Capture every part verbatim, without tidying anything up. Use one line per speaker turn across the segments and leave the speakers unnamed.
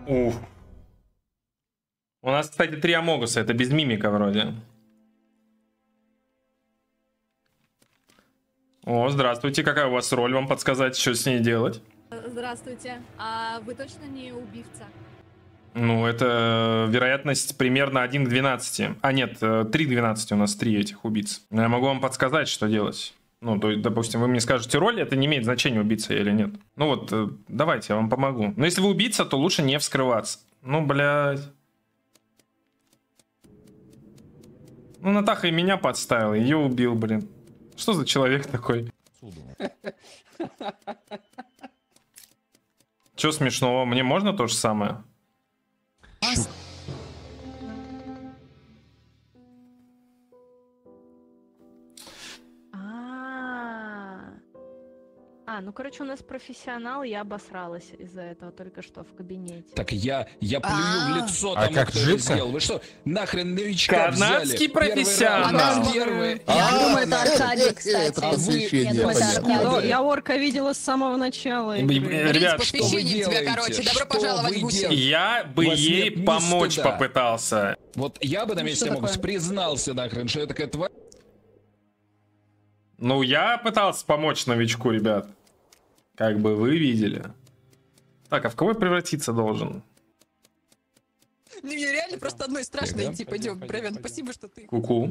Ух. У нас, кстати, три Амогуса. Это без мимика вроде. О, здравствуйте. Какая у вас роль? Вам подсказать, что с ней делать?
Здравствуйте. А вы точно не убивца?
Ну, это вероятность примерно один к двенадцати. А нет, три к двенадцати у нас три этих убийц. Я могу вам подсказать, что делать. Ну, то есть, допустим, вы мне скажете роль, это не имеет значения, убийца я или нет. Ну вот, давайте, я вам помогу. Но если вы убийца, то лучше не вскрываться. Ну, блядь. Ну, Натаха и меня подставила, ее убил, блин. Что за человек такой? Че смешного? Мне можно то же самое?
А, ну короче, у нас профессионал, я обосралась из-за этого только что в кабинете.
Так я, я плюю в лицо
а
тому,
как
кто
жидко?
это сделал. Вы что, нахрен новичка
Канадский
взяли?
профессионал.
Первый раунд,
Я думаю, это Аркадий, кстати.
Это
А вы-
посвящение,
Я думаю, это
понятно.
Аркадий.
Я орка видела с самого начала. игры.
Ребят,
что вы
Посвящение тебя,
делаете?
короче. Добро
Что
пожаловать
вы
в гуси.
делаете?
я бы
У вас
ей
нет ни
помочь
стыда.
попытался.
Вот я бы на
Ну,
месте
что
Амогуса
такое?
признался нахрен, что я такая тварь.
Ну, я пытался помочь новичку, ребят. Как бы вы видели. Так, а в кого я превратиться должен?
Ну, мне реально просто одной страшно
Да?
идти. Пойдем, Бровян, спасибо, что ты.
Ку-ку.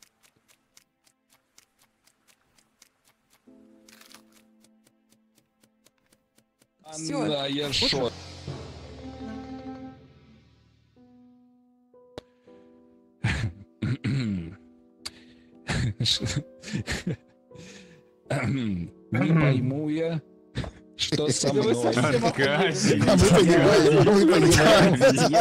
Всё.
Да, я шо. Не пойму я, что со мной.
Аркадий.
А мы понимаем, мы понимаем.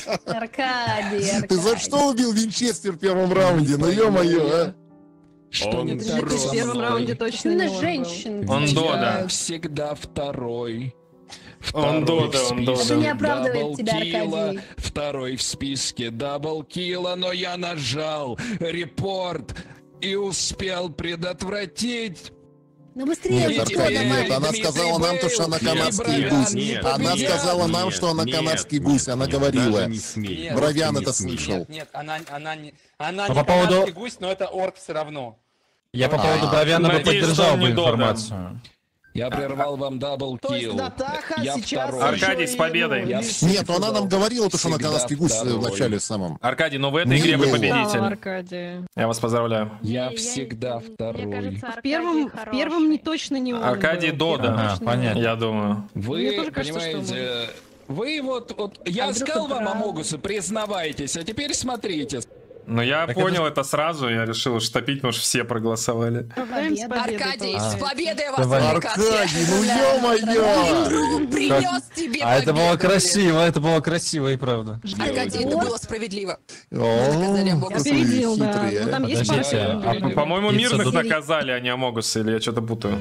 Аркадий, Аркадий.
Ты за что убил Винчестер в первом раунде? Ну ё-моё, а?
Что не
Он
так
Ты в
со
первом
мной?
раунде точно
Именно
не орк был.
женщин.
Он
Я
Дода.
всегда второй.
Он
Второй
Дода,
в
он Дода.
списке
Это не оправдывает
дабл
тебя,
килла,
Аркадий.
Второй в списке даблкила, но я нажал репорт и успел предотвратить.
Ну быстрее,
Нет,
что
Аркадий,
давай.
нет, она
Дмитрий
сказала нам, то, что она
Бейл,
канадский
нет,
гусь.
нет,
Она
нет,
сказала нам, что она
нет,
канадский
нет,
гусь. Она
нет,
говорила.
даже не смей.
Нет,
Бровян
не
это
смей.
слышал.
Нет, нет, она, она не, она
А
не
по поводу-
канадский гусь, но это орк все равно.
Я по поводу Бровяна бы
Надеюсь,
поддержал
что он
бы
не Дода.
информацию.
Я прервал вам даблкил. Я второй.
Аркадий, с победой.
Я
Нет, она нам говорила, то, что она
Всегда
канадский гусь в
второй.
начале самом.
Аркадий, ну в этой
Не
игре вы
было.
Стала
победитель.
Аркадия.
Я вас поздравляю.
Я
Не,
всегда
Мне
второй.
кажется,
В
Аркадий
первом, в
хороший.
первом не точно не он
Аркадий
был.
Дода.
Первым
Ага,
точно не он.
понятно.
Я думаю.
Мне
Вы
тоже кажется, что
понимаете, вы вот, вот я
А вдруг
сказал
ты
вам
прав?
Амогусы, признавайтесь, а теперь смотрите.
Но я
Так
понял это сразу, я решил штопить, потому что все проголосовали.
Поздравляем с победой,
Аркадий,
получается.
с победой вас,
Давай.
американцы.
Аркадий, ну ё-моё!
Друг принес тебе
А это было
победу,
красиво, это было красиво и правда.
блин. Аркадий, это было справедливо.
О,
Наказали
Я
Амогусы.
опередил, да.
хитрые,
Ну, там
а.
есть
Подождите,
пара
а
секунд.
по-
По-моему,
Пицца
мирных
Дода.
наказали, а не Амогусы, или я что-то путаю.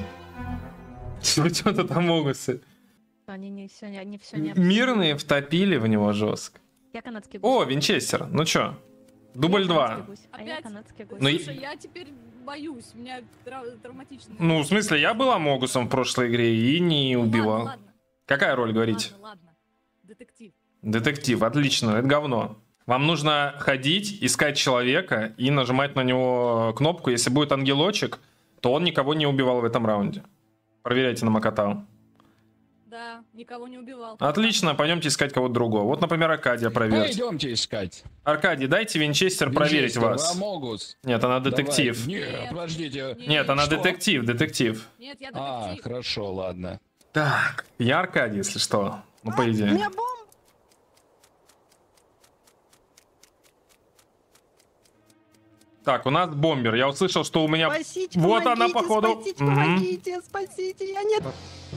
Что тут Амогусы?
Они не все, они все не
Мирные втопили в него жестко.
Я канадский гусь.
О, Винчестер, ну чё? Дубль
Я
два.
канадский гусь, А я
Опять?
канадский гусь.
Ну, и-
Слушай, я теперь боюсь, у меня трау- травматично.
Ну, в смысле, я был Амогусом в прошлой игре и не
Ну,
убивал.
Ладно, ладно,
Какая роль, говорите?
ладно, ладно. Детектив.
Детектив, отлично, это говно. Вам нужно ходить, искать человека и нажимать на него кнопку. Если будет ангелочек, то он никого не убивал в этом раунде. Проверяйте на Макатау.
Да, никого не убивал.
Отлично, пойдемте искать кого-то другого. Вот, например, Аркадия проверить.
Пойдемте искать.
Аркадий, дайте Винчестер проверить
Винчестер,
вас.
Амогус.
Нет, она детектив.
Давай. Нет,
Нет.
подождите.
Нет, она
Что?
детектив, детектив.
Нет, я
А,
детектив.
хорошо, ладно.
Так, я Аркадий, если что. Ну, по идее. Так, у нас бомбер. Я услышал, что у меня...
Спасите,
Вот
помогите,
она, походу.
Спасите,
Мгм.
помогите, спасите. Я нет.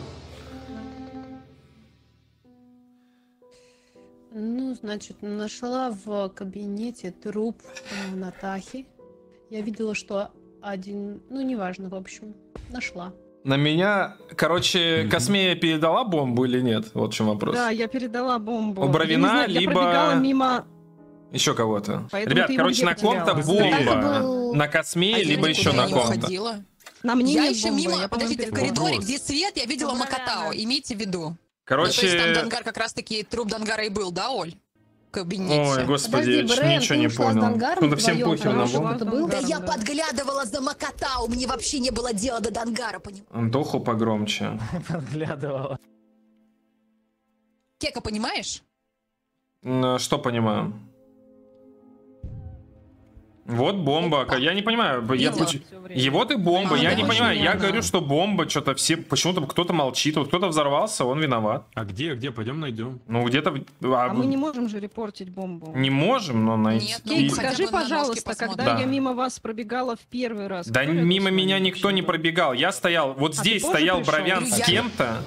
Ну, значит, нашла в кабинете труп э, Натахи. Я видела, что один... Ну, неважно, в общем. Нашла.
На меня, короче, Космея передала бомбу или нет? Вот в чем вопрос.
Да, я передала бомбу.
У Бровина,
Я не знаю,
либо-
Я пробегала мимо...
Еще кого-то.
Поэтому
Ребят,
ты его
короче,
где
на ком-то
потеряла?
бомба.
Это был-
На Космее,
А я
либо еще
никуда
на
не
ком-то.
уходила.
На мне
Я
нет
еще
бомбы,
мимо,
я, по-моему,
подождите, в
передала.
коридоре, где свет, я видела
Ну,
Макатао,
Бровяна.
имейте в виду. Ну, то есть там
Короче...
Дангар как раз-таки труп Дангара и был, да, Оль? В кабинете.
Ой, господи,
Подожди,
я чё-
Брэн,
ничего
ты
не
ушла с
понял.
Дангаром
Ну, да всем
вдвоем,
похер на
хорошо,
Бомбу.
кто-то был?
Да я подглядывала за Макатау, мне вообще не было дела до Дангара, понимаешь?
Антоху погромче.
Подглядывала.
Кека, понимаешь?
М, Что понимаю? Вот бомба. Я не понимаю. Я,
Видела.
поч- Его ты бомба.
А,
Я
да,
не
очень
понимаю. Я
верно.
говорю, что бомба. Что-то все... Почему-то кто-то молчит. Вот кто-то взорвался, он виноват.
А где, где? Пойдем найдем.
Ну, где-то... в- а,
А мы не можем же репортить бомбу.
не можем, но найти...
Нет, ну,
Кейт,
хотя
скажи,
бы на ножки
пожалуйста,
посмотрим.
когда
Да.
я мимо вас пробегала в первый раз.
Да
кто рядом
мимо
с вами
меня
вообще
никто не
был?
пробегал. Я стоял... Вот
А
здесь
ты позже
стоял
пришел?
Бровян с
Я-
кем-то.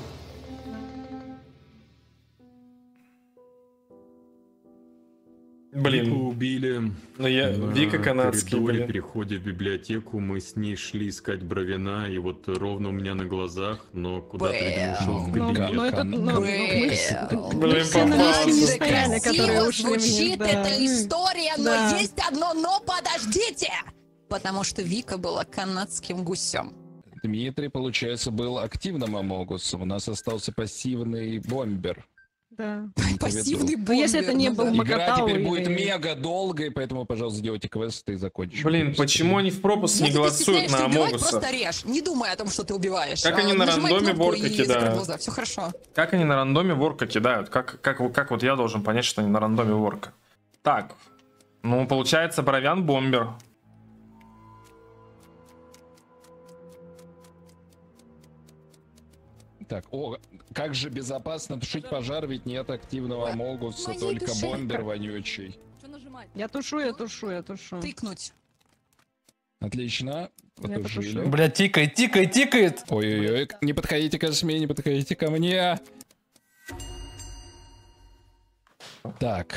Вику
Блин.
убили.
Ну я...
На
Вика канадский,
коридоре,
блин.
переходе в библиотеку, мы с ней шли искать Бровина, и вот ровно у меня на глазах, но куда-то, видимо, ушел в
Ну,
кабинет.
ну, это, ну, ну, мы, с- мы
Блин,
все на месте не
попался.
стояли, которые
Красиво
ушли вниз,
звучит
да.
эта история, но
Да.
есть одно но, подождите! Потому что Вика была канадским гусем.
Дмитрий, получается, был активным Амогусом. У нас остался пассивный бомбер.
Да.
Пассивный
Ну, если это не
бомбер,
был
ну да.
Игра
Макатау
теперь
или-
будет мега долгой, поэтому, пожалуйста, делайте квесты и закончим.
Блин, почему они в пропуск не
Если ты
голосуют
стесняешься
на
убивать,
Амогуса?
просто режь. Не думай о том, что ты убиваешь.
Как
А,
они на
нажимай
рандоме
кнопку
ворка
и закрой
кидают?
глаза. Все хорошо.
Как они на рандоме ворка кидают? Как, как, как вот я должен понять, что они на рандоме ворка? Так, ну получается Бровян бомбер.
Так, о, как же безопасно тушить пожар, ведь нет активного
Ой,
Амогуса,
моей
только
душе.
бомбер вонючий.
Что нажимать?
Я тушу, я тушу, я тушу.
Тыкнуть.
Отлично, потушили.
потушил.
Бля, тикает, тикает, тикает.
Ой-ой-ой, не подходите ко мне, не подходите ко мне. Так.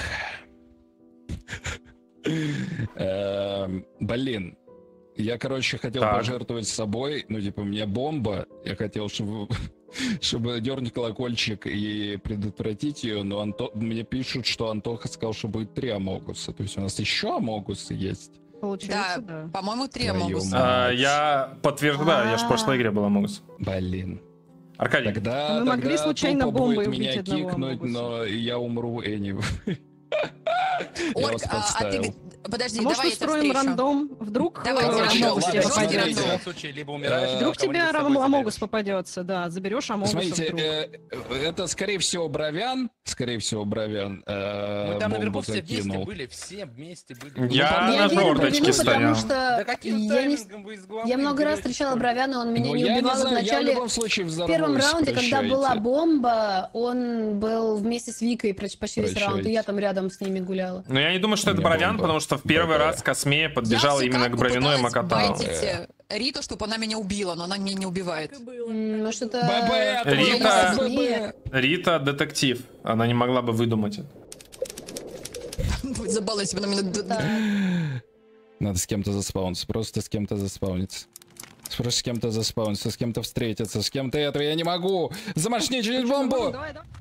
Эм, Блин. Я, короче, хотел
Так.
пожертвовать собой. Ну, типа, у меня бомба. Я хотел, чтобы, чтобы дернуть колокольчик и предотвратить ее. Но Анто... мне пишут, что Антоха сказал, что будет три Амогуса. То есть у нас еще Амогусы есть.
Получается,
Да,
да.
по-моему, три
Твою
Амогуса.
мать.
А, я подтверждаю, я же в прошлой игре был Амогус.
Блин.
Аркадий,
Тогда,
А мы могли
тогда
случайно
тупо
бомбой
будет
убить
меня
одного
кикнуть,
Амогуса.
но я умру anyway. Я
Орк,
вас
а, а
подставил.
ты... Подожди,
А может,
давай я тебя
устроим
встречу.
рандом? Вдруг
Давайте,
э,
рандом.
Амогус тебе
Ладно,
попадется.
давайте.
В любом случае, либо умираешь,
Э,
Вдруг тебе
кого-нибудь с собой
Амогус
заберешь.
попадется, да, заберешь Амогуса
Смотрите,
вдруг.
э, это, скорее всего, Бровян. Скорее всего, Бровян. э,
Мы там наверху
бомбу
все вместе
закинул.
были, все вместе были.
Я
Я
на
верю
жердочке
Бровину,
стоял.
потому что
Да каким
я, не-
таймингом вы из головы
я много раз
берете,
встречала
что ли?
Бровяна, он меня
Ну,
не
я
убивал
знаю,
в
я в
начале.
любом случае
В первом
взорвусь,
раунде, когда была
прощайте.
бомба, он был вместе с Викой проч- почти весь раунд, и я
Прощайте.
там рядом с ними гуляла.
но я не думаю, что
У
это
меня
Бровян,
бомба.
потому что в первый
Б-б.
раз Космея подбежала
Я
именно к
всё
Бровину и
пыталась
Макатау.
байтить, э, Риту, чтобы она меня убила, но она меня не убивает.
Так и было.
М,
так и
Может,
было.
это...
ББ,
Рита-
Космея.
Рита детектив. Она не могла бы выдумать это.
Забалуй себя на минуту.
Да.
Надо с кем-то заспауниться, просто с кем-то заспауниться. Просто с кем-то заспауниться, с кем-то встретиться, с кем-то этого я не могу. Замашни через бомбу!
Давай, давай.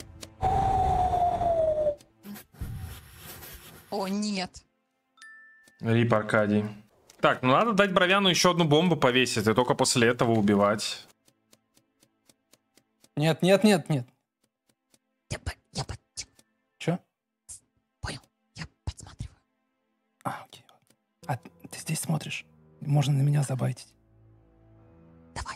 О, нет.
Рип Аркадий. Так, ну надо дать Бровяну еще одну бомбу повесить, и только после этого убивать.
Нет, нет, нет, нет.
Я, по- я, по-
Че?
понял, я подсматриваю.
А, окей. А ты здесь смотришь? Можно на меня забайтить.
Давай.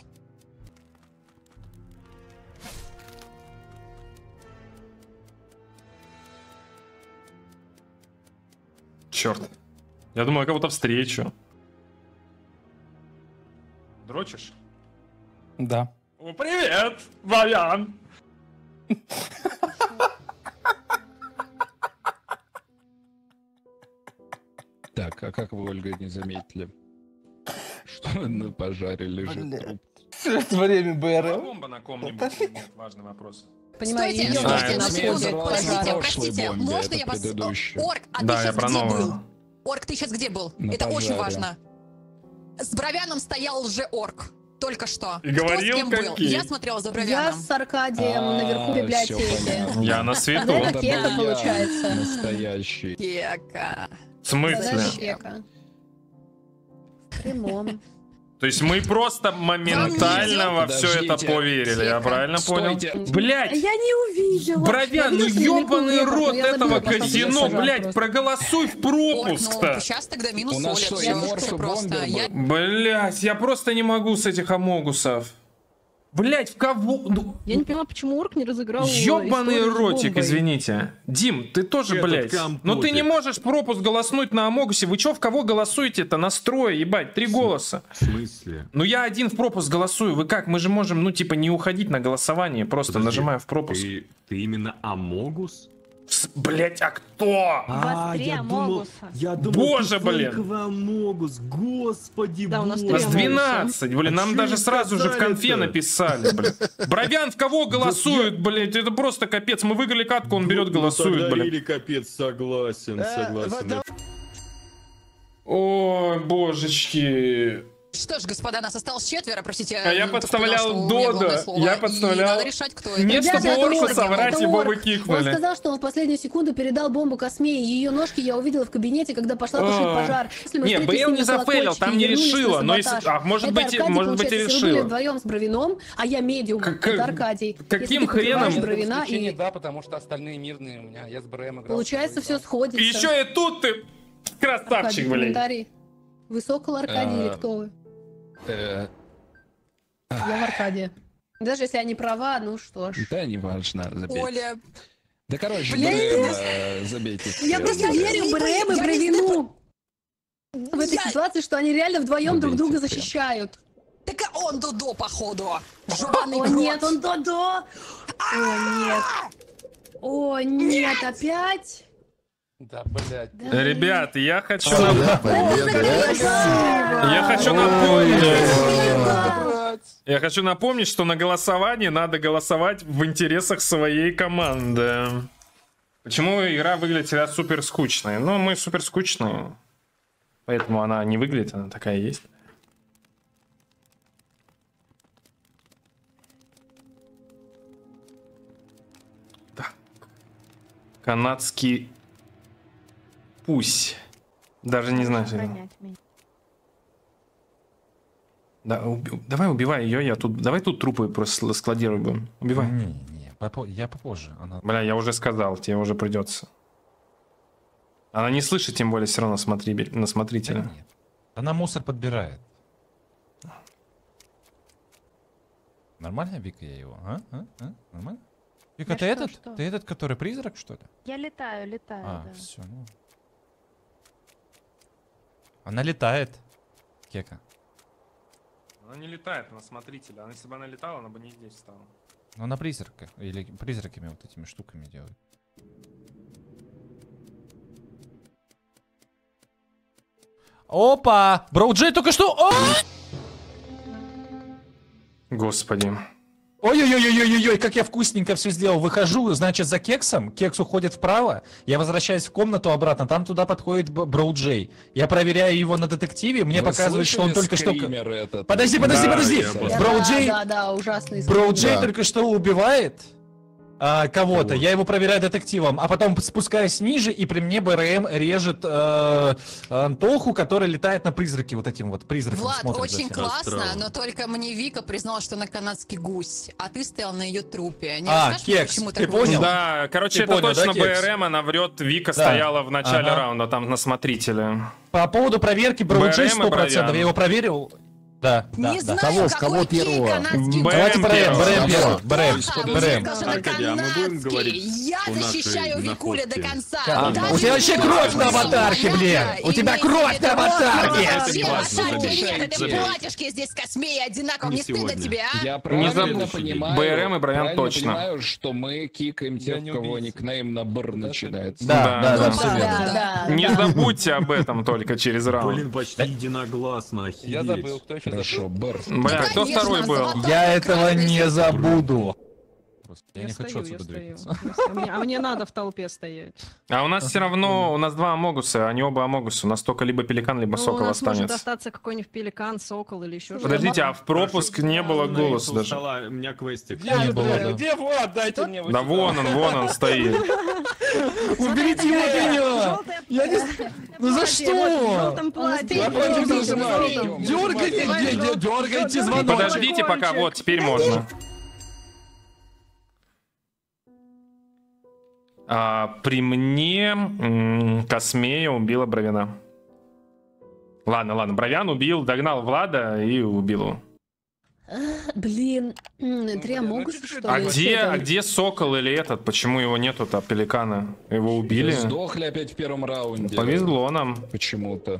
Черт. Я думаю, я кого-то встречу. Дрочишь?
Да.
О, привет, Бровян!
Так, а как вы, Ольга, не заметили, что на пожаре лежит
Бля.
труп?
Все это время
А
БРМ.
бомба на ком-нибудь? Вот важный вопрос.
Понимаю,
Стойте,
ее
знаю,
стойте, на
Космея
секунду.
взорвалась
Простите,
на
простите,
прошлой бомбе,
можно
это
я вас...
предыдущая.
Орк, а
Да,
ты
я
сейчас
про
где
новую.
был? Орк, ты сейчас где был?
На
Это очень
пожаре.
важно. С Бровяном стоял лже-орк. Только что.
И
Кто
говорил,
с кем был?
какие?
Я смотрела за
Я
Бровяном.
с Аркадием
А,
наверху
всё
библиотеки.
понятно.
Я на свету.
Да,
Это
Кека,
был я,
получается.
настоящий.
Кека.
В смысле?
Да, Кека. Прямом.
То есть мы просто моментально во все это
Подождите.
поверили, я правильно понял?
Стойте.
Блять!
Я не увидела.
Бровян, ну
Я видела, что я
ёбаный
мелькнула,
рот
но я
этого
забыла, потом
казино,
сажала
блять,
просто.
проголосуй в
Ой,
пропуск-то!
ну, сейчас тогда минус
У нас
Оля,
что,
всё,
Егор,
всё
что
просто.
бомбер
Я
был?
Блять, я просто не могу с этих амогусов. Блять, в кого? Ну,
Я не поняла, почему орк не разыграл
ёбаный
историю с
ротик,
бомбой.
извините. Дим, ты тоже,
Этот
блять.
компотик.
Ну ты не можешь пропуск голоснуть на амогусе. Вы чё, в кого голосуете-то? Настрой, ебать, три голоса.
В смысле?
Ну я один в пропуск голосую. Вы как? Мы же можем, ну типа, не уходить на голосование. Просто
Подожди,
нажимаю в пропуск.
Ты, ты именно Амогус?
Блять, а кто?
вас три
я думал,
Амогуса.
я думал,
Боже,
ты
блин.
фейковый Амогус, господи
Да, у нас
У
три
нас
боже.
Амогуса.
двенадцать, блин,
А
нам
чё
даже
не
сразу же в конфе
сказали-то?
написали, блин. Бровян в кого голосует, блять, это просто капец. Мы выиграли катку, он берет,
Ну,
голосует,
тогда
блин.
или капец, согласен, согласен.
Ой, божечки.
Что ж, господа, нас осталось четверо, простите.
А я
кто
подставлял
сказал, что у меня
Додо,
главное слово,
я
и
подставлял-
надо решать, кто это.
Нет,
Ребята,
чтобы
это
орку
орк,
соврать,
это
его
орк.
бы
Он
кикнули.
сказал, что он в последнюю секунду передал бомбу Косме, и ее ножки я увидела в кабинете, когда пошла тушить
А.
пожар. Если мы
Не,
встретились
Бейл
с
не
ним на
зафейлил,
колокольчике
там
и
не
вернулись
решила,
на
но если-
саботаж.
а, может
Это
быть,
Аркадий,
может быть, и
получается, вы были
решила.
вдвоем с Бровином, а я медиум.
Как-
Это Аркадий.
каким
Если ты
хреном?
покрываешь
В этом
Бровина,
исключение,
и
да, потому что остальные мирные у меня. Я с БРМ играл.
получается все сходится.
И еще и тут ты красавчик,
Аркадий,
блин.
комментарий. Вы Сокол Аркадий или
А.
кто вы?
Э,
Я в Аркадии. Даже если я не права, ну что ж.
Да, не важно, забейте.
Оля,
Да, короче,
Блин,
БРМ, э, забейте.
Я просто
Я
верю
не
БРМ и
понимаю, я не
Бровину в этой
Я-
ситуации, что они реально вдвоем друг друга
Убейте прям.
защищают.
так а он Дудо, походу. Жеваный
О
грот.
нет, он Додо! О нет. О нет, опять?
Да, блядь.
Да,
Ребят, я хочу...
Да,
нап-
победа.
Я хочу напомнить...
Спасибо.
Я хочу напомнить, что на голосовании надо голосовать в интересах своей команды. Почему игра выглядит всегда супер скучной? Ну, мы супер скучные. Поэтому она не выглядит, она такая есть. Так. Канадский пусть. Даже не знаю. что это.
Охранять меня.
Да, уби- давай убивай ее, я тут. Давай тут трупы просто складируем будем. Убивай.
Не, не, попо- я попозже. Она...
Бля, я уже сказал, тебе уже придется. Она не слышит, тем более, все равно смотри, на
Да
смотрителя.
нет. Она мусор подбирает. Нормально, Вика, я его? А? А? А? Нормально? Вика,
Я
ты
что,
этот?
что?
Ты этот, который призрак, что ли?
Я летаю, летаю,
А,
да.
все, ну. Она летает. Кека.
Она не летает на смотрителя. Она, если бы она летала, она бы не здесь стала.
Но она призрака. Или призраками вот этими штуками делает. Опа! Броуджей только что... О!
Господи.
Ой-ой-ой-ой-ой, как я вкусненько все сделал. Выхожу, значит, за кексом. Кекс уходит вправо. Я возвращаюсь в комнату обратно. Там туда подходит Б- Броуджей. Я проверяю его на детективе. Мне
Вы
показывает, что он
слышали
только что...
скример этот?
Подожди, подожди,
Да,
подожди!
я бы-
Да,
Броуджей,
да, да, ужасный.
Броуджей
Да.
только что убивает а, кого-то.
Кого?
Я его проверяю детективом. А потом спускаюсь ниже, и при мне БРМ режет э, Антоху, который летает на призраке. Вот этим вот призраком.
Влад,
смотрит за
очень
всем.
классно,
Астрал.
но только мне Вика признала, что она канадский гусь, а ты стоял на ее трупе. Не
А,
расскажешь мне,
Кекс,
почему
ты
так вышло?
понял?
Да, короче,
Ты
это
понял,
точно
да, Кекс?
БРМ, она врет. Вика
Да.
стояла в начале
Ага.
раунда там на смотрителе.
По поводу проверки Броуджей
БРМ и
сто процентов.
Бровян.
Я его проверил. Да, да,
Не
да.
знаю,
Кого- с
какой
кого
кей
первого?
канадский
БРМ
Давайте БРМ,
первого.
БРМ первый.
Кого?
БРМ,
А,
БРМ.
сказал, что
Аркадий, а мы будем
канадский.
говорить
Я
у нашей
защищаю Викуля до
находки?
конца.
А,
Даже
у тебя вообще
если
кровь на
он
аватарке,
понятно,
блин. У тебя
имеет
кровь
в виду,
на аватарке.
что
Это не
все
важно,
аватарки
забей.
нет, это
Забей.
платьишки здесь Космеи одинаково.
Не
Не стыдно
сегодня.
тебе, а?
Я правильно
забудь.
понимаю,
БРМ и Бровян
правильно
точно.
понимаю, что мы кикаем тех,
не
у кого
убийца.
никнейм на Бр начинается.
Да, да, да,
Ну,
все
да,
верно.
да.
Не забудьте об этом только через раунд.
Блин, почти единогласно, охереть.
Я забыл, кто еще
Хорошо, Бр.
Бля, кто
Конечно,
второй был?
золотой
Я этого
красный.
не забуду.
Я, не хочу отсюда двигаться.
А мне, а мне надо в толпе стоять.
А у нас все равно, у нас два Амогуса, они оба Амогусы. У нас только либо Пеликан, либо
Ну,
Сокол
у нас может
останется.
остаться какой-нибудь пеликан, сокол или еще что-то.
Подождите, а в пропуск не было голоса даже.
У меня квестик.
Не было, да.
Где Влад? Дайте мне его
Да
сюда.
вон он, вон он стоит.
Уберите его от меня!
Желтая
Я не... Ну за что?
Дергайте,
Дергайте, дергайте звонок.
Подождите пока, вот, теперь можно. А, при мне м, Космея убила Бровина. Ладно, ладно, Бровян убил, догнал Влада и убил его.
Блин, Триамогус, что
А
ли?
где,
Что
а
там?
где Сокол или этот? Почему его нету-то, Пеликана? Его убили?
Сдохли опять в первом раунде.
Повезло нам.
Почему-то.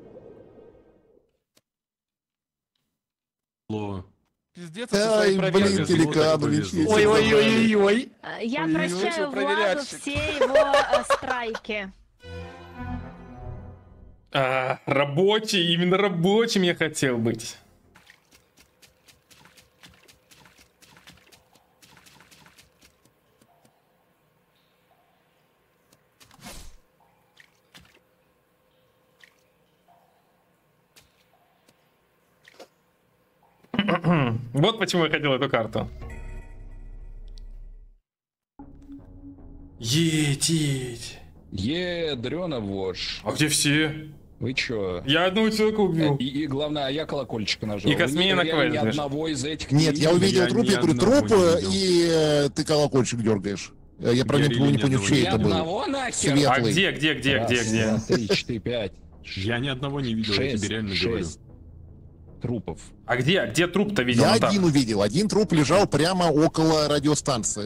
Ло.
Пиздец,
Ай, блин, Пеликанович.
Ой-ой-ой-ой-ой.
Я
Ой,
прощаю
ой,
Владу
проверяльщик.
все его э, страйки.
А, рабочий, именно рабочим я хотел быть. Вот почему я хотел эту карту. Етить.
Е, дрёна вож.
А где все?
Вы чё?
Я одного человека убил.
И, и главное, а я колокольчик нажал.
И Космея на
Вы ни-
квест,
ни
знаешь.
одного из этих
Нет,
не
я
видели.
увидел
Я
труп,
ни
я говорю,
одного
труп,
не
э,
видел.
и э, ты колокольчик дергаешь. Э, Я правда
Я
не, не
ни
понял,
одного
чей
не
это
Ни
был.
одного нахер.
А
Светлый.
где, где, где,
Раз,
где, где?
два, три, четыре, пять.
Я ни одного не видел, я
Шесть,
тебе реально говорю.
шесть трупов.
А где, а где труп-то видел?
Я
Ну так.
один увидел. Один труп лежал прямо около радиостанции.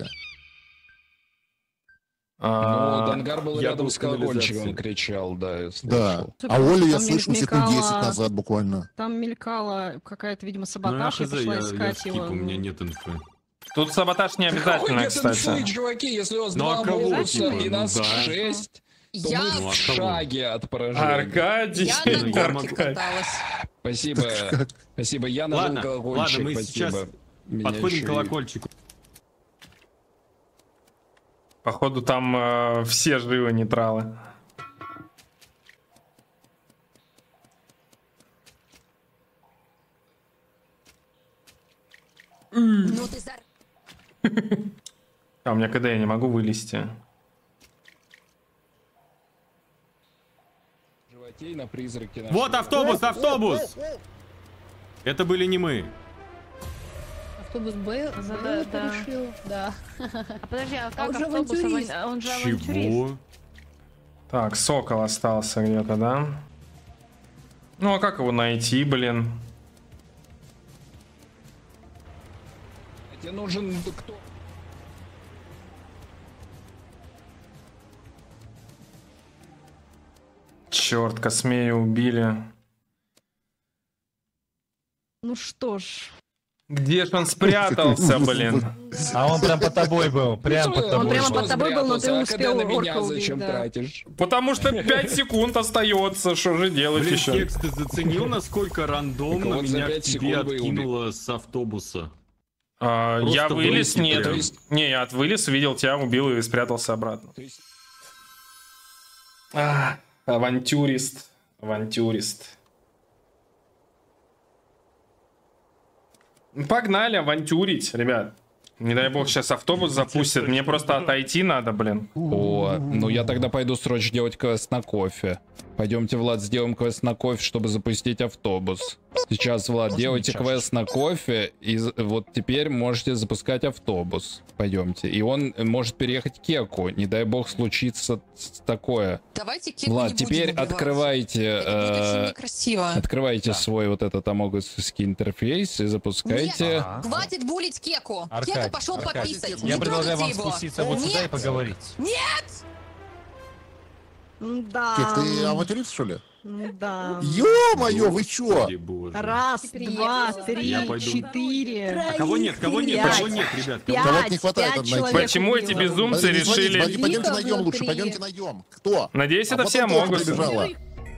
А,
Ну, Дангар был
я
рядом
был
с
в канализации.
колокольчиком, кричал, да, я
Да.
слышал.
А Олю я
Там
слышал секунд
мелькала-
десять назад буквально.
Там мелькала какая-то, видимо,
Ну, я
саботаж, и
хз,
пошла
я, я
искать
скип,
его.
у меня нет инфы.
Тут саботаж не обязательно,
Какой нет инфы,
кстати.
чуваки, если у вас
Ну, а
два
кого,
бонуса
типа,
и
ну
нас
да.
шесть, то
Я,
мы
Ну, а
в
кого?
шаге от поражения.
Аркадий.
я на горке
Аркадий.
каталась.
Спасибо, спасибо, я нажал
Ладно,
колокольчик,
ладно, мы
спасибо.
сейчас
Меня
подходим
еще
к
и-
колокольчику.
Походу там э, все живы нейтралы.
Ну ты за...
А у меня КД, я не могу вылезти.
Животей на призраке нашли.
Вот автобус, автобус! Это были не мы.
Автобус Б,
Да,
Б
да,
это
да.
решил, да.
А подожди, а
А
как
он же
автобус?
авантюрист.
аван- Он же авантюрист.
Чего?
Так, Сокол остался где-то, да? Ну а как его найти, блин?
Тебе нужен кто?
Черт, Космея убили.
Ну что ж.
Где ж он спрятался, блин?
А он прям под тобой был, прям под
Он
тобой.
прямо
был.
под тобой был, но ты
Спрятался, а
успел
когда на
орка
меня
убить,
зачем
да.
тратишь?
Потому что пять секунд остается, что же делать
Блин,
еще?
Кекс, ты заценил, насколько рандомно
Так вот за
меня к
пять
тебе
секунд вы
откинуло с автобуса?
А,
Просто
я вылез,
выйти
нет.
прям.
Не, я от вылез, видел тебя, убил и спрятался обратно.
То есть
А, авантюрист. Авантюрист. Ну, погнали авантюрить, ребят. Не дай бог сейчас автобус запустят. Мне просто отойти надо, блин.
О, ну я тогда пойду срочно делать квест на кофе. Пойдемте, Влад, сделаем квест на кофе, чтобы запустить автобус. Сейчас, Влад, делайте квест на кофе, и з- вот теперь можете запускать автобус. Пойдемте. И он может переехать к Кеку. Не дай бог случится с- такое.
Давайте Кеку
Влад,
не
теперь
будем убивать.
открывайте,
Это будет очень
э,
некрасиво.
открывайте свой вот этот амогусский интерфейс и запускайте.
Ага.
Хватит булить Кеку.
Аркадий,
Кека пошел
Аркадий,
пописать.
Я
Не
предлагаю вам
трогайте его.
спуститься вот сюда и
Нет.
поговорить.
Да.
Кек, ты авантюрист, что ли?
Да.
Ё-моё, вы чё?
Господи боже.
Раз, два,
приехала.
три,
Я пойду.
четыре.
А кого нет, кого нет,
Пять.
кого нет, ребят? кого-
Пять,
Кого-то не хватает
пять
одной
человек
человек.
Почему эти
убила.
безумцы
Подожди, смотрите,
решили...
пойдемте, пойдемте
Вика
найдем лучше,
внутри.
пойдемте найдем. Кто?
Надеюсь,
А
это
вот
все
Антоха
могут.
прибежала.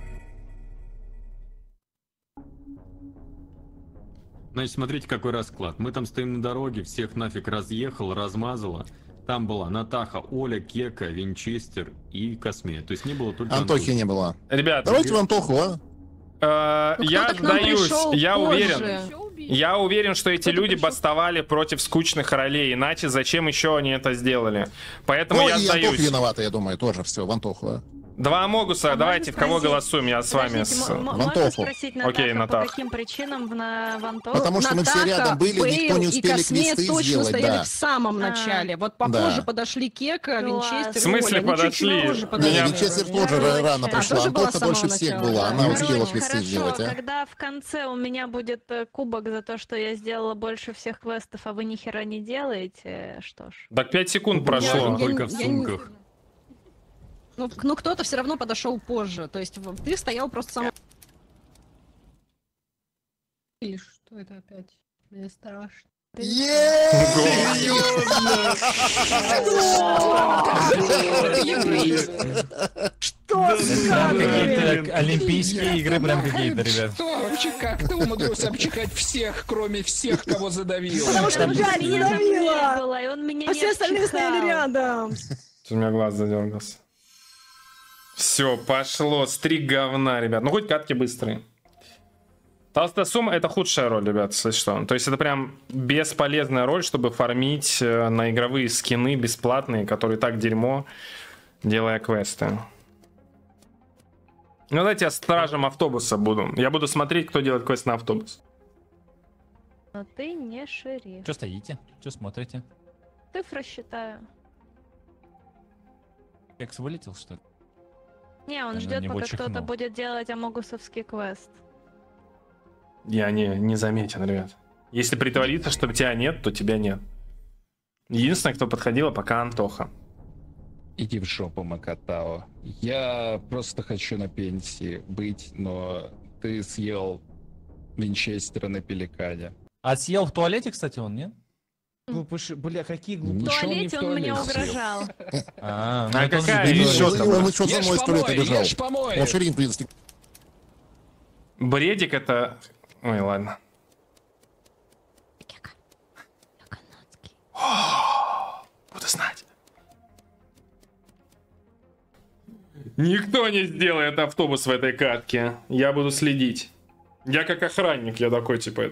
Значит, смотрите, какой расклад. Мы там стоим на дороге, всех нафиг разъехал, размазало. Там была Натаха, Оля, Кека, Винчестер и Космея. То есть не было только
Антохи не было.
Ребят,
Давайте в Антоху, а?
э,
Ну,
я
кто-то к нам
сдаюсь,
пришел
я
позже.
уверен.
Еще убить?
Я уверен, что эти
Кто-то
люди
пришел.
бастовали против скучных ролей, иначе зачем еще они это сделали? Поэтому
Ну
я
и Антох
сдаюсь.
виновата, я думаю, тоже все, в Антоху, а?
Два Амогуса,
А
давайте, в
можно
кого
спросить-
голосуем? Я с вами.
Подождите,
С...
м- м- можно
Вантоху.
спросить Натаха,
Окей,
по
Натах.
каким причинам в, на, в Антоху?
Потому что мы все
Натаха,
рядом были, никто
Бейл
не
и
успели
Косме
квесты
точно
сделать,
стояли
да.
в самом
А.
начале. Вот попозже подошли Кека,
Класс.
Винчестер,
В смысле
Оля. Ну, чуть-чуть
подошли?
позже
Меня-
подошли.
Не, Винчестер тоже
Короче.
рано
А,
пришла.
тоже была
Антоха
с самого
дольше всех
начала,
была.
да.
Она
Короче,
успела квесты
хорошо,
сделать, а?
когда в конце у меня будет э, кубок за то, что я сделала больше всех квестов, а вы ни хера не делаете, что ж.
Так пять секунд
Я-
прошло.
я-
Только в
я не-
сумках.
Ну, ну кто-то все равно подошел позже. То есть в- ты стоял просто сам.
Или что это опять? Мне страшно.
Что?
Прям какие-то олимпийские игры, прям какие-то, ребят.
Что вообще, как ты умудрился обчекать всех, кроме всех, кого задавил?
Потому что Джарри не давила.
Была, и он меня
А
не
все остальные стояли
отчихал.
рядом.
У меня глаз задергался. Все, пошло. Стриг говна, ребят. Ну, хоть катки быстрые. Толстосум — это худшая роль, ребят, если что. То есть это прям бесполезная роль, чтобы фармить э, на игровые скины бесплатные, которые так дерьмо, делая квесты. Ну, давайте я стражем автобуса буду. Я буду смотреть, кто делает квест на автобус.
Но ты не шериф.
Че стоите? Че смотрите?
Цифры считаю.
Кекс вылетел, что ли?
Не, он
Я на
ждет,
него
пока кто-то
чихнул.
будет делать амогусовский квест.
Я не, не заметен, ребят. Если притвориться, что тебя нет, то тебя нет. Единственное, кто подходила, пока Антоха.
Иди в жопу, Макатао. Я просто хочу на пенсии быть, но ты съел Винчестера на Пеликане.
А съел в туалете, кстати, он, нет?
Глупыши, бля, какие
В
глупыши.
Ничего не в
туалете он мне
туалет съел.
угрожал.
А,
А
это он
какая
не
еще
берет.
там?
Он еще за
Ешь
мной из туалета
помой,
бежал.
ешь помой.
Он Ширин принес.
Бредик это... Ой, ладно. О, буду знать. Никто не сделает автобус в этой катке. Я буду следить. Я как охранник, я такой, типа...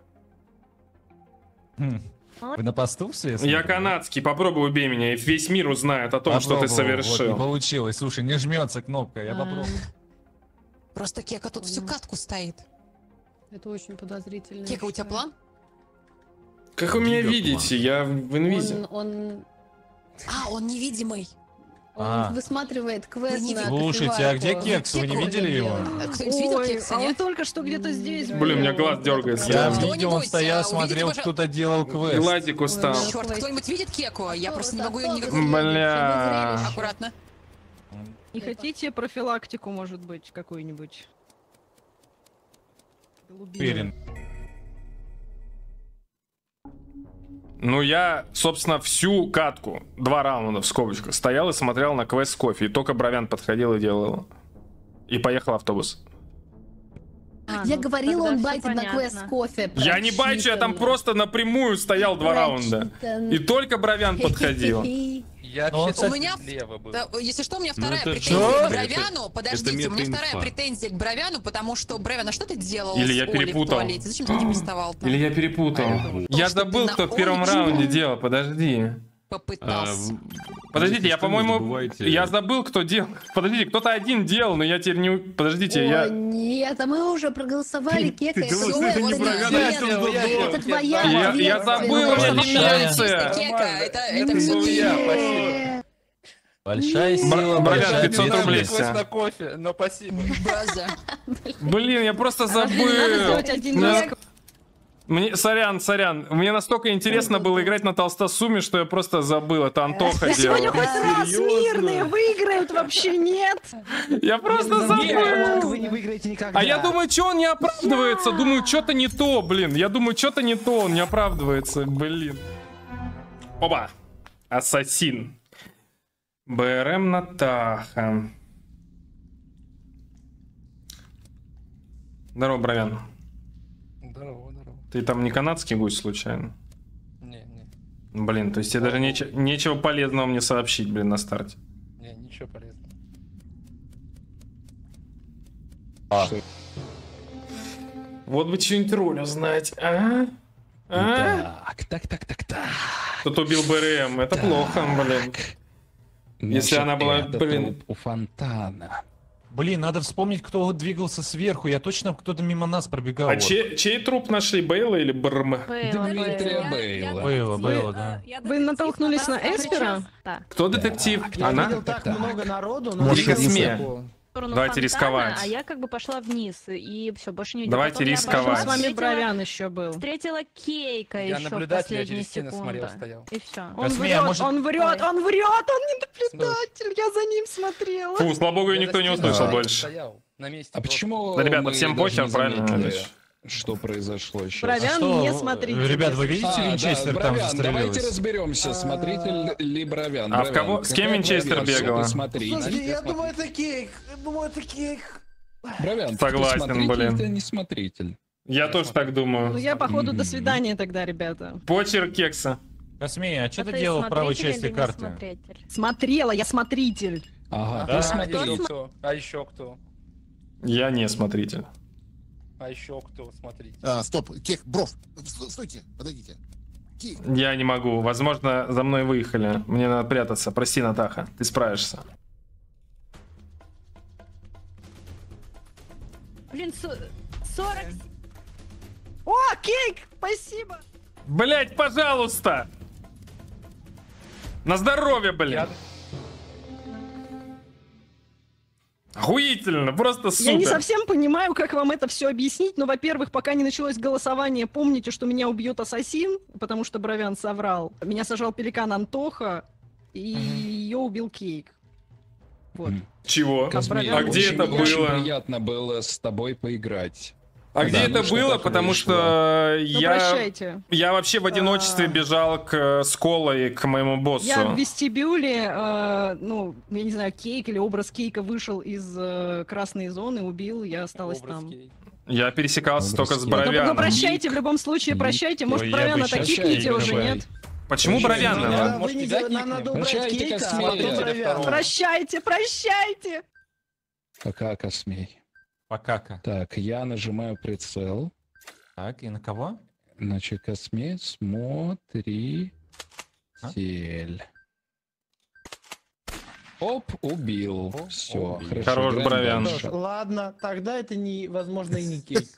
Хм. Вы на посту все?
Я канадский, попробуй убей меня, и весь мир узнает о том, что ты совершил.
не получилось. Слушай, не жмется кнопка, я
А.
попробую.
Просто Кека тут всю катку стоит.
Это очень подозрительно.
Кека, у тебя план?
Как вы меня
Гигаплан.
видите? Я в инвизе.
Он, он,
А, он невидимый.
он
А.
высматривает квест
Не
на
Слушайте, а где
кофеварку.
Кекс? Вы не
Кеку
видели его?
А Кто-нибудь видел
Ой,
Кекса,
а он
нет?
только что где-то здесь.
Блин, у меня глаз дергается.
Я
Кто-нибудь,
видел, он стоял,
а,
смотрел,
увидите,
кто-то делал квест.
Глазик устал.
Ой,
Черт, кто-нибудь видит Кеку? Я просто не могу ее никак...
Бля.
Аккуратно.
Не хотите профилактику, может быть, какую-нибудь?
Уверен.
Ну, я, собственно, всю катку, два раунда в скобочках, стоял и смотрел на квест с кофе. И только Бровян подходил и делал его. И поехал автобус.
А,
Я
ну,
говорила,
тогда
он
всё
байтит на
понятно.
квест кофе.
Я не байчу, я там
Прочитано.
просто напрямую стоял два раунда.
Прочитано.
И только Бровян подходил.
Я
У
вообще
меня,
слева был.
да, если что, у меня вторая
это
претензия
что?
к Бровяну. Подождите, у меня
метаинфа.
вторая претензия к Бровяну, потому что, Бровян, а что ты делал
Или
с
я
Олей
перепутал.
в туалете? Зачем ты не приставал там?
Или я перепутал. Я
что ты
забыл,
на
кто в первом
Олечку
раунде делал, подожди.
Попытался.
Подождите,
Если
я,
что, не
по-моему,
забывайте-
я забыл, кто делал. Подождите, кто-то один делал, но я теперь не... Подождите,
О,
я...
нет, а мы уже проголосовали, Кека. Это
голосуй,
твоя
это не
ответственность.
Бровян,
это делал, я делал.
Это твоя
Я- я
ответственность.
забыл,
Ну,
что
Большая-
меняется.
Кека, это, это все ты.
я, спасибо. Большая сила,
Бра- Бровян,
большая
пятьсот рублей.
ответственность.
Ся.
на кофе, но спасибо.
Браза.
Блин, я просто
Надо
забыл.
сделать один
Мне-
раз.
Мне, сорян, сорян. Мне настолько интересно было играть на толстосуме, что я просто забыл. Это Антоха
Сегодня
делал.
хоть раз мирные выиграют, вообще нет.
Я просто
Нет,
забыл.
вы не выиграете никогда.
А я думаю, что он не оправдывается? Думаю, что-то не то, блин. Я думаю, что-то не то, он не оправдывается, блин. Опа. Ассасин. БРМ Натаха. Здорово, Бровян.
Здорово, здорово.
Ты там не канадский гусь случайно?
Не, не,
Блин, то есть тебе даже нече- нечего полезного мне сообщить, блин, на старте.
не, ничего полезного.
Вот бы что-нибудь роль узнать, а? А?
Так, так, так, так, так.
Кто-то убил БРМ, это плохо, блин. Если
Значит,
она была,
это
блин...
труп у фонтана.
Блин, надо вспомнить, кто двигался сверху. Я точно кто-то мимо нас пробегал.
А
вот.
чей, чей труп нашли, Бейла или Брм?
Бейла,
Дмитрия
Бейла.
Бейла.
Бейла, Бейла, да.
Вы натолкнулись на Эспера?
Да.
Кто детектив?
Я
Она?
видел так много народу, но
Может,
не
Косме?
видел.
В сторону
Давайте
фонтана,
рисковать.
А я как бы пошла вниз, и все, больше не видела.
Давайте
Потом я
рисковать.
пошла,
С вами
встретила-
Бровян еще был.
Встретила Кейка
Я
еще в
наблюдатель, я
последние
через стены смотрел,
секунды.
стоял.
И все.
Он
Косме, а
врет,
может-
он врет,
Ой.
он врет, он не наблюдатель, я за ним смотрела.
Фу, слава богу, ее
Я
никто
за
не
стеной
услышал
стоял,
больше.
стоял на месте
А
просто.
почему
Да, ребята,
мы
всем
даже
похер,
не
правильно?
заметили, что произошло сейчас?
Бровян,
что,
не смотрите.
ребят, вы видите,
А,
Винчестер
да,
там
Бровян, давайте
застрелилась?
разберемся, смотритель ли Бровян.
А в
Бровян,
кого- с кем
какая
Винчестер
твоя версия?
бегала?
Ты смотритель.
Слушайте, я думаю, это кейк. Я думаю, это кейк.
Бровян,
Согласен,
ты смотритель,
блин.
ты не смотритель.
Я тоже так
Ну
думаю.
я, походу, до
Мгм.
свидания тогда, ребята.
Почерк кекса.
Космея, а что
А
ты
ты
делал в правой
смотритель
части
или не
карты?
смотритель?
Смотрела, я смотритель.
Ага,
Да?
ты смотри.
А еще кто? А еще кто?
Я не смотритель.
А еще кто? Смотрите.
А, стоп, Кек, Бров, сто- стойте, подойдите. Кек,
Я не могу. Возможно, за мной выехали. Мне надо прятаться. Прости, Натаха. Ты справишься.
Блин, со- сорок...
О, кейк, спасибо.
Блять, пожалуйста! На здоровье, блин!
Я-
Охуительно, просто супер.
Я не совсем понимаю, как вам это все объяснить, но, во-первых, пока не началось голосование, помните, что меня убьет ассасин, потому что Бровян соврал. Меня сажал пеликан Антоха, и ее убил Кейк. Вот.
Мгм.
Чего?
Космей,
А где
очень-
это
очень
было?
приятно было с тобой поиграть.
А где
Потому
это
что
было?
так
Потому
вышло.
что
Ну,
я...
прощайте.
Я вообще в одиночестве
А.
бежал к Сколой, к моему боссу.
Я в вестибюле, э, ну, я не знаю, Кейк или образ Кейка вышел из э, красной зоны, убил, я осталась
Образ
там.
кейк.
Я пересекался
Образ
только с
Кейка.
Ну, ну,
Бровяном.
прощайте, в любом случае,
Ник.
прощайте. Может,
Ой, я
Бровяна
бы
так
щас
кикните
Кейка
уже,
давай.
нет?
Почему
Прощайте,
Бровяна?
Бровян.
Надо,
Может,
вы не
тебя
делать- надо
кикнем?
убрать
Прощайте,
кейка, а
Космея.
потом Бровяна.
Прощайте, прощайте!
Пока, Космей.
Пока-ка.
Так, я нажимаю прицел.
Так, и на кого?
Значит, Космей, смотри.
А?
Тель. Оп, убил.
Оп,
Все,
убил.
хорошо.
Хорош,
играем
Бровян.
дальше.
Ладно, тогда это не, возможно, и не кейк.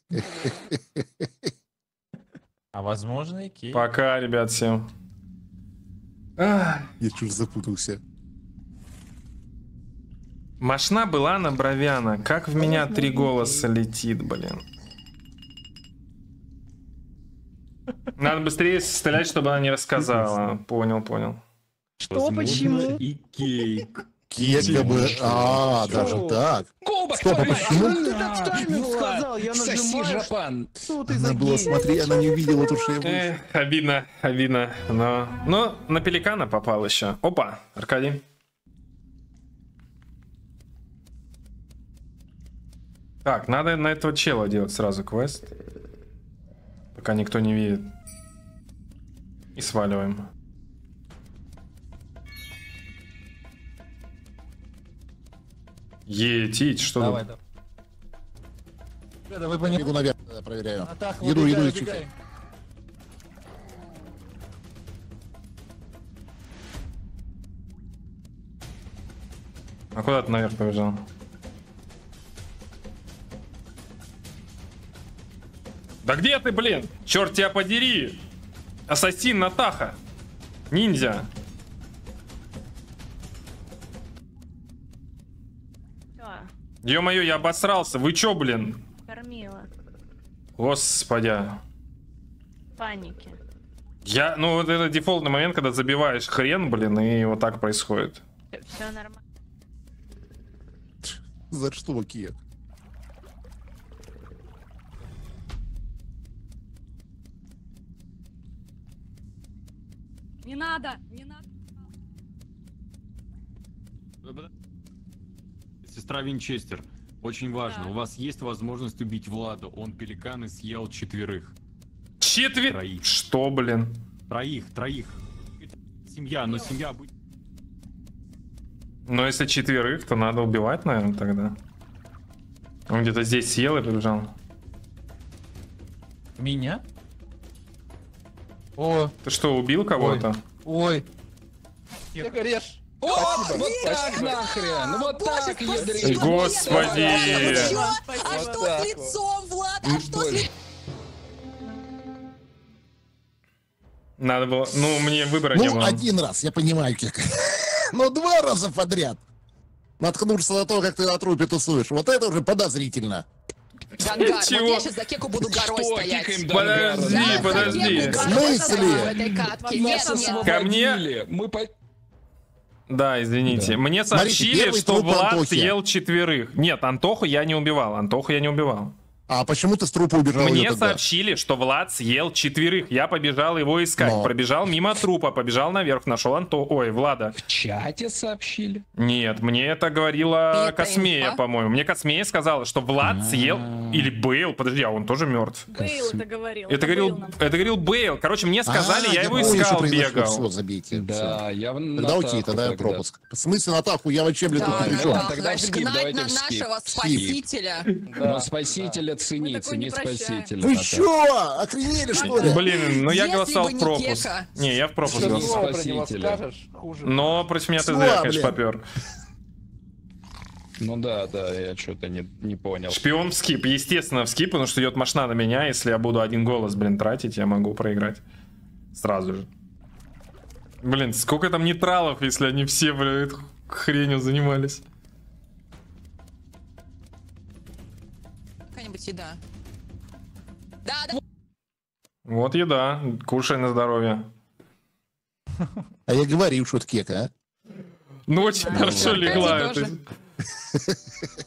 А возможно и Кейк.
Пока, ребят, всем. Ах.
я чуть запутался.
Машина была на Бровяна. Как в меня три голоса летит, блин. Надо быстрее стрелять, чтобы она не рассказала. Понял, понял.
Что,
Возможно,
почему?
И кейк.
Кек, бы... А,
Что?
даже так.
Кубок,
Стоп, а
твой!
почему?
Ну, ты так тайминг
Влад,
сказал, я
соси
нажимаю.
жопан.
Что ты за
Надо было
гей?
смотреть, она не увидела то, что я был.
Эх, обидно, обидно. Но, но на пеликана попал еще. Опа, Аркадий. Так, надо на этого чела делать сразу квест. Пока никто не видит. И сваливаем. Етить, что
Давай,
тут?
давай. Ребята, вы поняли?
Бегу наверх, э, проверяю.
Атака,
Еду,
убегай,
еду,
убегай.
чуть.
А куда ты наверх побежал? Да где ты, блин? Черт тебя подери! Ассасин Натаха! Ниндзя!
Всё,
Ё-моё, я обосрался. Вы чё, блин?
кормила.
Господи.
В панике.
Я, ну вот это дефолтный момент, когда забиваешь хрен, блин, и вот так происходит.
Все нормально.
За что, Кек?
Не надо, не надо.
Сестра Винчестер, очень важно,
Да.
у вас есть возможность убить Влада, он пеликаны съел четверых.
Четвер...
Троих.
Что, блин?
Троих, троих. Семья, но семья будет...
Но если четверых, то надо убивать, наверное, тогда. Он где-то здесь съел и побежал.
Меня? О,
Ты что, убил кого-то?
ой.
Кека, режь.
О, вот так нахрен! Вот так, ядрить!
Господи!
А что с лицом, Влад? А что с лицом?
Надо было... Ну, мне выбора не
Ну,
было.
один раз, я понимаю, Кека. Но два раза подряд. Наткнуться на то, как ты на трупе тусуешь. Вот это уже подозрительно.
Дангар, вот
Чего?
я сейчас за Кеку буду горой
Что,
стоять.
кикаем
Подожди,
Я за
подожди.
Кеку
В
горой
смысле?
стою в этой катке. Нет,
Нас
нет.
Ко мне-
освободили. Мы по...
Да, извините.
Да.
Мне
Смотрите,
сообщили,
первый
что
труп
Влад
Антохи.
съел четверых. Нет, Антоху я не убивал. Антоху я не убивал.
А почему ты с трупа убежал?
Мне
её тогда?
сообщили, что Влад съел четверых. Я побежал его искать.
Но.
Пробежал мимо трупа, побежал наверх, нашел Анто... Ой, Влада.
В чате сообщили.
Нет, мне это говорила
Это
Космея,
инфа?
по-моему. Мне Космея сказала, что Влад съел... Или Бейл. Подожди, а он тоже мертв.
Бейл это говорил.
Это говорил,
Бейл нам
это говорил Бейл. Короче, мне сказали,
А,
я его
понял, что
искал,
произошло.
бегал.
Всё, забейте.
Да, я в
Тогда окей,
Натаху
тогда я
тогда.
пропуск. В смысле Натаху? Я вообще, блин,
Да,
тут при
Натаха.
чем?
Натаха,
Тогда в скип,
гнать
давайте
на
в скип.
нашего
Скип.
спасителя.
Но спасителя цени,
Мы такое
цени
не прощаем.
спасителя.
Вы
Натаха.
чё? Охренели, что ли?
Блин, ну я
Если
голосовал
бы
в
не
пропуск.
Кека.
Не, я в пропуск
Что
голосовал.
за спасителя?
хуже.
Но против меня ты
Слава,
зря, конечно,
блин.
попер.
Ну да, да, я что-то не, не понял.
Шпион в скип. Естественно, в скип, потому что идет машина на меня. Если я буду один голос, блин, тратить, я могу проиграть. Сразу же. Блин, сколько там нейтралов, если они все, блин, этой хренью занимались.
Какая-нибудь еда. Да, да.
Вот еда. Кушай на здоровье.
А я говорил, что это Кека, а?
Ну, очень
Да,
хорошо
да.
легла.
Кстати,
это-